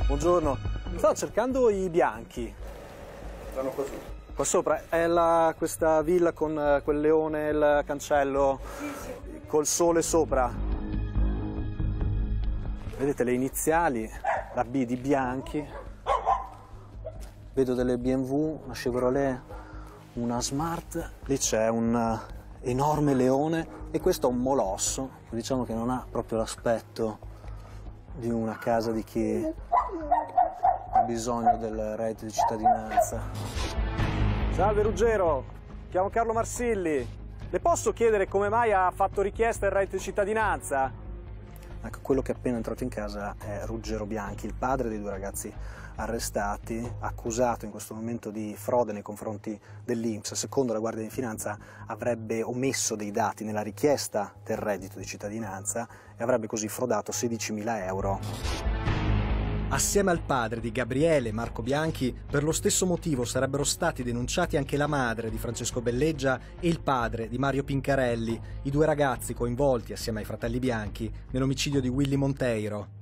Buongiorno. Stavo cercando i bianchi. Stanno qua su. Qua sopra è questa villa con quel leone, il cancello, col sole sopra. Vedete le iniziali, la B di Bianchi. Vedo delle BMW, una Chevrolet, una Smart. Lì c'è un enorme leone e questo è un molosso. Diciamo che non ha proprio l'aspetto di una casa di chi ha bisogno del reddito di cittadinanza. Salve Ruggero, chiamo Carlo Marsilli. Le posso chiedere come mai ha fatto richiesta il reddito di cittadinanza? Ecco, quello che è appena entrato in casa è Ruggero Bianchi, il padre dei due ragazzi arrestati, accusato in questo momento di frode nei confronti dell'INPS. Secondo la Guardia di Finanza avrebbe omesso dei dati nella richiesta del reddito di cittadinanza e avrebbe così frodato 16.000 euro. Assieme al padre di Gabriele, Marco Bianchi, per lo stesso motivo sarebbero stati denunciati anche la madre di Francesco Belleggia e il padre di Mario Pincarelli, i due ragazzi coinvolti assieme ai fratelli Bianchi nell'omicidio di Willy Monteiro.